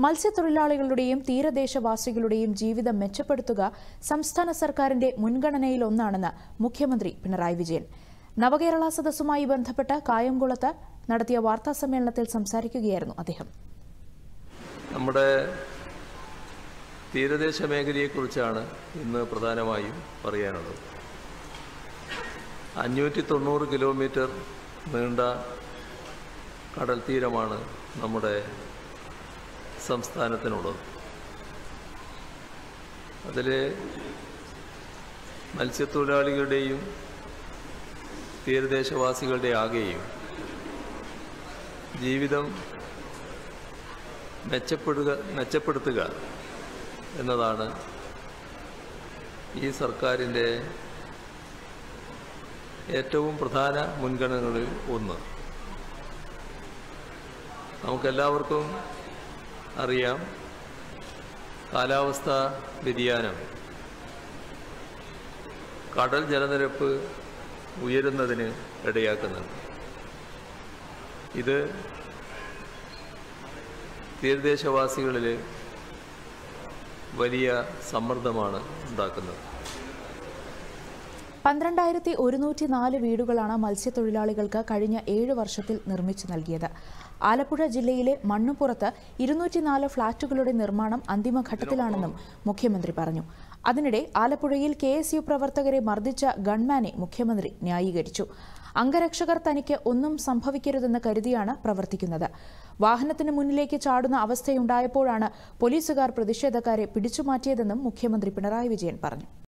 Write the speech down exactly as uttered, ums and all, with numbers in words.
മത്സ്യത്തൊഴിലാളികളുടെയും തീരദേശവാസികളുടെയും ജീവിതം മെച്ചപ്പെടുത്തുക സംസ്ഥാന സർക്കാരിന്റെ മുൻഗണനയിലൊന്നാണെന്ന് മുഖ്യമന്ത്രി പിണറായി വിജയൻ. നവകേരള സദസ്സുമായി ബന്ധപ്പെട്ട് കായംകുളത്ത് നടത്തിയ വാർത്താസമ്മേളനത്തിൽ സംസാരിക്കുകയായിരുന്നു അദ്ദേഹം. നമ്മുടെ തീരദേശ മേഖലയെക്കുറിച്ചാണ് ഇന്ന് പ്രധാനമായും പറയാനുള്ളത്. അഞ്ഞൂറ്റി തൊണ്ണൂറ് കിലോമീറ്റർ നീണ്ട കടൽ തീരമാണ് നമ്മുടെ സംസ്ഥാനത്തിനുള്ളത്. അതിൽ മത്സ്യത്തൊഴിലാളികളുടെയും തീരദേശവാസികളുടെ ആകെയും ജീവിതം മെച്ചപ്പെടുക മെച്ചപ്പെടുത്തുക എന്നതാണ് ഈ സർക്കാരിൻ്റെ ഏറ്റവും പ്രധാന മുൻഗണനകളിൽ ഒന്ന്. നമുക്കെല്ലാവർക്കും അറിയാം, കാലാവസ്ഥാ വ്യതിയാനം കടൽ ജലനിരപ്പ് ഉയരുന്നതിന് ഇടയാക്കുന്നുണ്ട്. ഇത് തീരദേശവാസികളിൽ വലിയ സമ്മർദ്ദമാണ് ഉണ്ടാക്കുന്നത്. പന്ത്രണ്ടായിരത്തി ഒരുന്നൂറ്റി നാല് വീടുകളാണ് മത്സ്യത്തൊഴിലാളികൾക്ക് കഴിഞ്ഞ ഏഴ് വർഷത്തിൽ നിർമ്മിച്ചു നൽകിയത്. ആലപ്പുഴ ജില്ലയിലെ മണ്ണുപുറത്ത് ഇരുന്നൂറ്റിനാല് ഫ്ളാറ്റുകളുടെ നിർമ്മാണം അന്തിമഘട്ടത്തിലാണെന്നും മുഖ്യമന്ത്രി പറഞ്ഞു. അതിനിടെ ആലപ്പുഴയിൽ കെ എസ് യു പ്രവർത്തകരെ മർദ്ദിച്ച ഗൺമാനെ മുഖ്യമന്ത്രി ന്യായീകരിച്ചു. അംഗരക്ഷകർ തനിക്ക് ഒന്നും സംഭവിക്കരുതെന്ന് കരുതിയാണ് പ്രവർത്തിക്കുന്നത്. വാഹനത്തിന് മുന്നിലേക്ക് ചാടുന്ന അവസ്ഥയുണ്ടായപ്പോഴാണ് പോലീസുകാർ പ്രതിഷേധക്കാരെ പിടിച്ചുമാറ്റിയതെന്നും മുഖ്യമന്ത്രി പിണറായി വിജയൻ പറഞ്ഞു.